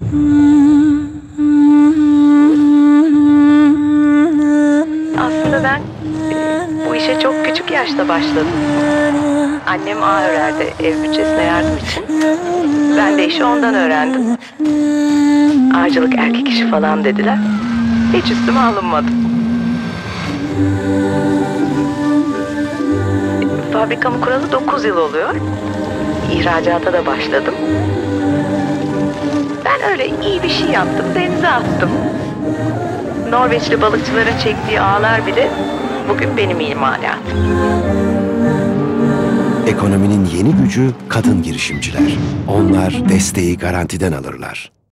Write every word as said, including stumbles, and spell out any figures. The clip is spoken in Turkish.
Aslında ben e, bu işe çok küçük yaşta başladım. Annem ağ örerdi ev bütçesine yardım için. Ben de işi ondan öğrendim. Ağacılık erkek işi falan dediler. Hiç üstüme alınmadım. Fabrikamı kuralı dokuz yıl oluyor. İhracata da başladım. Ben öyle iyi bir şey yaptım, denize attım. Norveçli balıkçıların çektiği ağlar bile bugün benim imalatım. Ekonominin yeni gücü kadın girişimciler. Onlar desteği garantiden alırlar.